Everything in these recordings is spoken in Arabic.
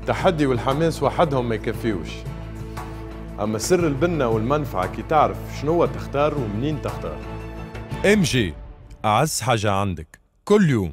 التحدي والحماس وحدهم ما يكفيوش، أما سر البنة والمنفعة كي تعرف شنو تختار ومنين تختار. MG أعز حاجة عندك كل يوم.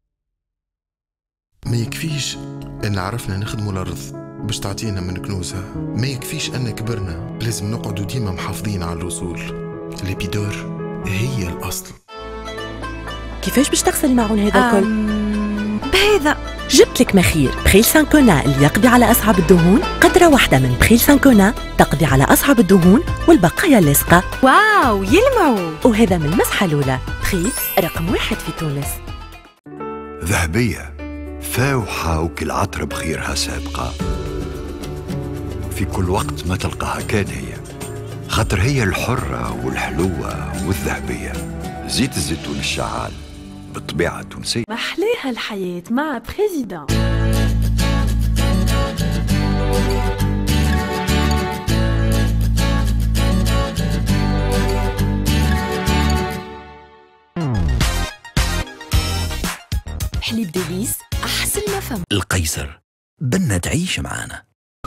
ما يكفيش أن عرفنا نخدموا الأرض باش تعطينا من كنوزها، ما يكفيش أن كبرنا، لازم نقعدوا ديما محافظين على الوصول. ليبيدور هي الأصل. كيفاش باش تغسل الماعون هذا الكل؟ بهذا جبت لك مخير بخيل سانكونا اللي يقضي على أصعب الدهون. قطرة واحدة من بخيل سانكونا تقضي على أصعب الدهون والبقايا اللاصقة. واو يلمعوا. وهذا من المسحة الأولى، بخيل رقم 1 في تونس. ذهبية فاوحة وكل عطر بخيرها سابقة، في كل وقت ما تلقاها كان هي، خاطر هي الحرة والحلوة والذهبية. زيت الزيتون الشعال بالطبيعة التونسية. محلاها الحياة مع بريزيدان. حليب ديليس أحسن ما فهم. القيصر بدنا تعيش معانا.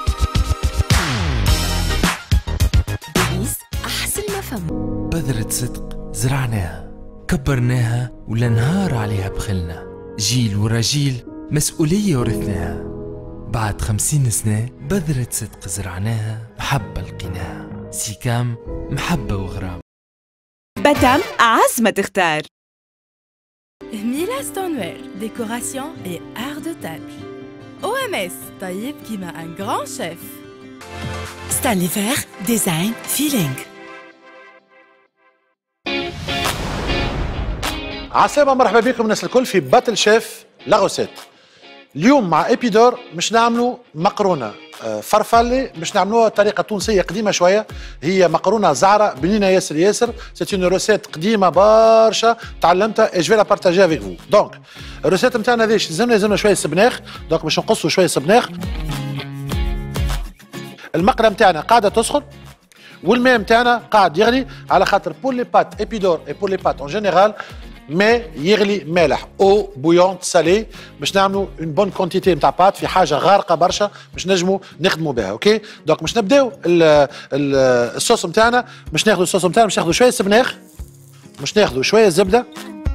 ديليس أحسن ما فهم. بذرة صدق زرعناها كبرناها ولنهار عليها بخلنا، جيل ورا جيل مسؤولية ورثناها. بعد 50 سنة بذرة صدق زرعناها، محبة لقيناها. سيكام محبة وغرام. بتم أعز ما تختار. Mila Stoneware, décoration et art de table. OMS, طيب كيما un grand chef. Staniver, design, feeling. عسلامة، مرحبا بكم الناس الكل في باتل شيف لاغوسيت. اليوم مع ايبيدور باش نعملوا مقرونه فرفله، باش نعملوها بطريقه تونسيه قديمه شويه. هي مقرونه زعره بنينه ياسر ياسر. سيت اون روسيت قديمه برشا تعلمتها اي جو لا بارتاجي افيك فو. دونك الروسيت نتاعنا هذه لازمنا شويه سبناخ، دونك باش نقصوا شويه سبناخ. المقله نتاعنا قاعده تسخن والماء نتاعنا قاعد يغلي، على خاطر بور لي بات ايبيدور اي بور لي بات اون جينيرال ماء يغلي مالح او بويونت سالي، باش نعملوا اون بون كونتيتي نتاع بات في حاجه غارقه برشا باش نجموا نخدموا بها. اوكي دونك باش نبداو الصوص نتاعنا. باش ناخذوا الصوص نتاعنا، باش ناخذوا شويه سبناخ، باش ناخذوا شويه زبده،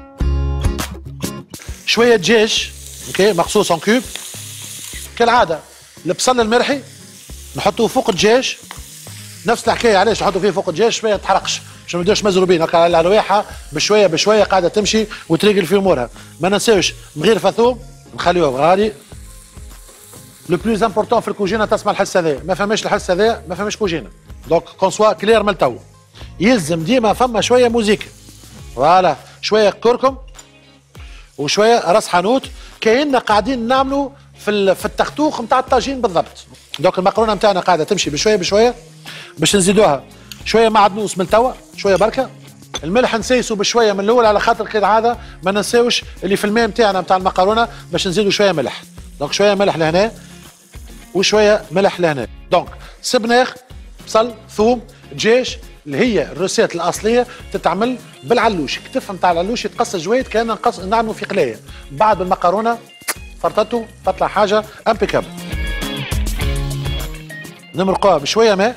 شويه دجاج اوكي مقصوص ان كوب. كالعاده البصل المرحي نحطوه فوق الدجاج، نفس الحكايه. علاش نحطوا فيه فوق الدجاج؟ شويه تحرقش، باش ما نبداوش مزروبين هكا على الواحه، بشويه بشويه قاعده تمشي وتريقل في امورها. ما ننساوش مغير ثوم نخليوه غالي. لو بلوز امبورتون في الكوجينه تسمع الحس هذا، ما فماش الحس هذا ما فماش كوجينه. دونك كون سوا كلير من التو، يلزم ديما فما شويه موزيك. فوالا شويه كركم وشويه راس حانوت، كأننا قاعدين نعملوا في التختوخ نتاع الطاجين بالضبط. دونك المقرونه نتاعنا قاعده تمشي بشويه بشويه، باش نزيدوها شويه معدنوس من توا، شويه بركه. الملح نسيسو بشويه من الاول، على خاطر كالعاده ما ننساوش اللي في الماء نتاعنا نتاع المقرونه باش نزيدو شويه ملح. دونك شويه ملح لهنا وشويه ملح لهنا. دونك سبناخ، بصل، ثوم، دجاج، اللي هي الروسيت الاصليه تتعمل بالعلوش. كتف نتاع العلوش يتقص جويد كان نعملوا في قلايه. بعد بالمقرونه فرطته تطلع حاجه امبيكابل. نمرقوها بشويه ماء.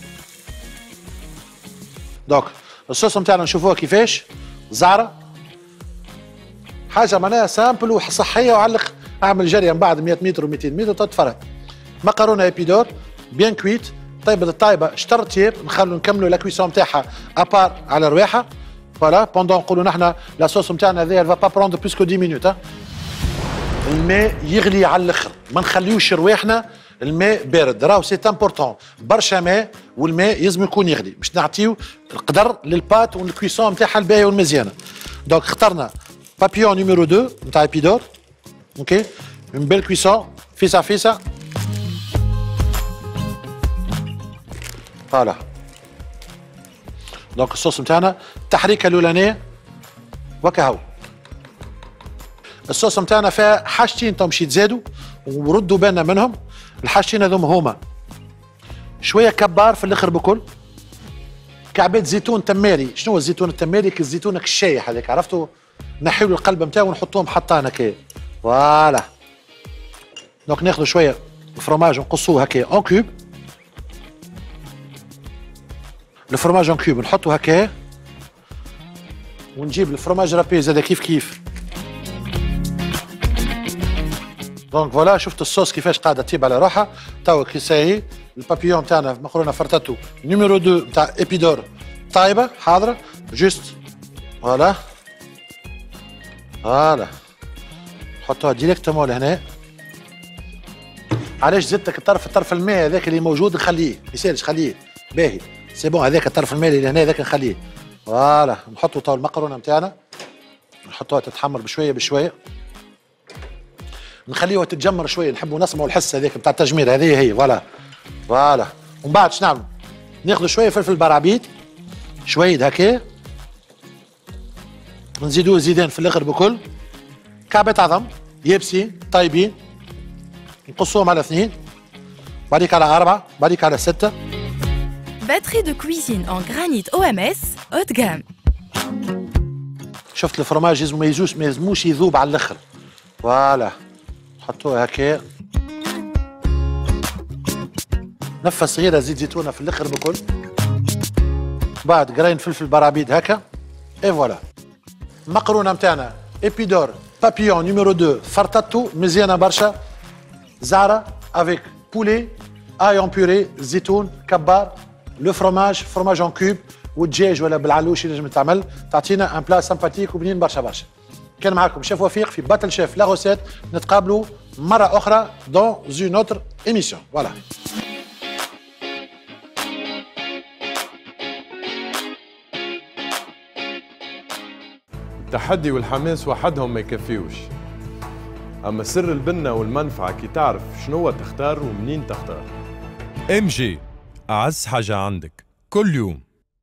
دونك الصوص نتاعنا نشوفوها كيفاش زعره، حاجه معناها سامبل وصحيه. وعلق اعمل جريه من بعد 100 متر و200 متر تتفرج. مقرونه ايبيدور بيان كويت، طيبه الطايبه شطر طياب. نكملوا لا كويسون نتاعها ابار على رواحها. فوالا بوندون نقولوا نحن لا صوص نتاعنا هذه فا با بروندر بلوس كو 10 مينوت. الماء يغلي على الاخر، ما نخليوش رواحنا الماء بارد. راهو سي امبورطون، برشا ماء والماء لازم يكون يغلي باش نعطيو القدر للبات والكويسون نتاعها الباهيه والمزيانه. دونك اخترنا بابيون نيميرو 2 نتاع ايبيدور. اوكي اون بيل كويسون فيسا فيسا. فوالا دونك الصوص نتاعنا التحريكه الاولانيه وكهو. الصوص نتاعنا فيها حاجتين تو مشي تزادوا وردوا بالنا منهم. الحاجتين هذوما هما شويه كبار في الاخر بكل، كعبات زيتون تماري. شنو هو الزيتون التماري؟ كالزيتون الشايح هذاك، عرفتوا؟ نحيو القلب نتاعو ونحطوهم حطانه كي. فوالا دونك ناخذوا شويه الفرماج نقصوه هكا اون كوب. الفرماج اون كوب نحطه هكا، ونجيب الفرماج رابي زاد كيف كيف. دونك فوالا شفت الصوص كيفاش قاعده تطيب على روحها. توا كي ساهي البابيون تاعنا مقرونه فرتاتو نيميرو 2 نتاع ايبيدور طايبه حاضره. جوست فوالا فوالا نحطوها ديريكتومون لهنا. علاش زدتك الطرف الماء هذاك اللي موجود نخليه، ما يسالش خليه باهي سي بون. هذاك الطرف الماء اللي لهنا هذاك نخليه. فوالا نحطوا توا المقرونه نتاعنا نحطوها تتحمر بشويه بشويه، نخليوها تتجمر شويه، نحبوا نسمعوا الحس هذاك نتاع التجمير. هذه هي فوالا فوالا. ومن بعد شنو نعملوا؟ ناخذوا شويه فلفل برعبيد شويه هكا، نزيدوه زيدان في الاخر بكل. كعبة عظم يابسين طيبين نقصوهم على 2، بعديك على 4، بعديك على 6. Batterie de cuisine en granit OMS haut de gamme. شفت الفرماج لازم ما يلزموش يذوب على الاخر. فوالا نحطوه هكا، نفه صغيره زيت زيتونه في الاخر بكل. بعد قراين فلفل برعبيد هكا اي فوالا. المقرونه نتاعنا ايبيدور بابيون نيميرو 2 فرتاتو مزيانه برشا، زعره افيك بولي ايون بوري زيتون كبار، لو فرماج اون كوب، والدجاج ولا بالعلوش اللي نجم تعمل تعطينا ان بلا سامباتيك وبنين برشا برشا. كان معكم شيف وفيق في باتل شيف لا روسيت. نتقابلوا مره اخرى دون اون اوتر ايميسيون. فوالا. التحدي والحماس وحدهم ما يكفيوش، أما سر البنة والمنفعة كي تعرف شنو تختار ومنين تختار. MG أعز حاجة عندك كل يوم.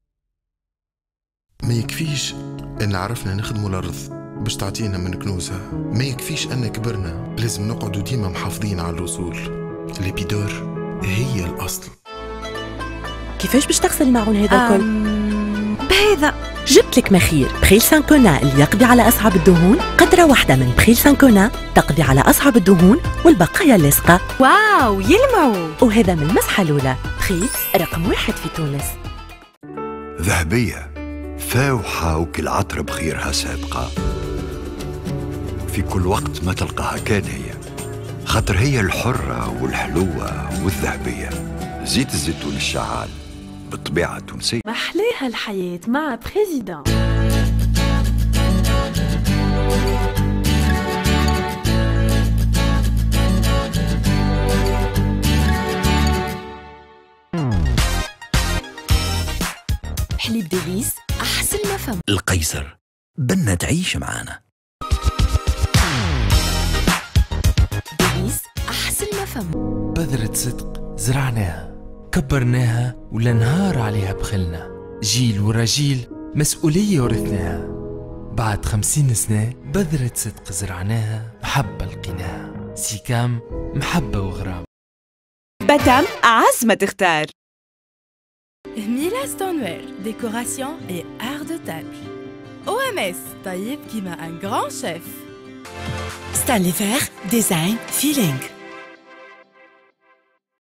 ما يكفيش ان عرفنا نخدموا الارض باش تعطينا من كنوزها، ما يكفيش ان كبرنا، لازم نقعدوا ديما محافظين على الوصول. ليبيدور هي الاصل. كيفاش باش تغسل الماعون هذا الكل؟ بهذا جبت لك مخير بخيل سانكونا اللي يقضي على أصعب الدهون. قدرة واحدة من بخيل سانكونا تقضي على أصعب الدهون والبقايا اللاصقة. واو يلمعوا. وهذا من المسحة الأولى. بخيل رقم 1 في تونس. ذهبية فاوحة وكل عطر بخيرها سابقة، في كل وقت ما تلقاها كان هي، خاطر هي الحرة والحلوة والذهبية. زيت الزيتون الشعال بالطبيعة التونسية. محلاها الحياة مع بريزيدان. حليب ديليس أحسن ما فهم. القيصر بنا تعيش معانا. ديليس أحسن ما فهم. بذرة صدق زرعناها كبرناها ولنهار عليها بخلنا، جيل ورا جيل مسؤولية ورثناها. بعد 50 سنة بذرة صدق زرعناها، محبة لقيناها. سيكام محبة وغرام. باتام أعز ما تختار. Miela Stoneware, décoration et art de table. OMS, طيب كيما un grand chef. Stanley Ver, design, feeling.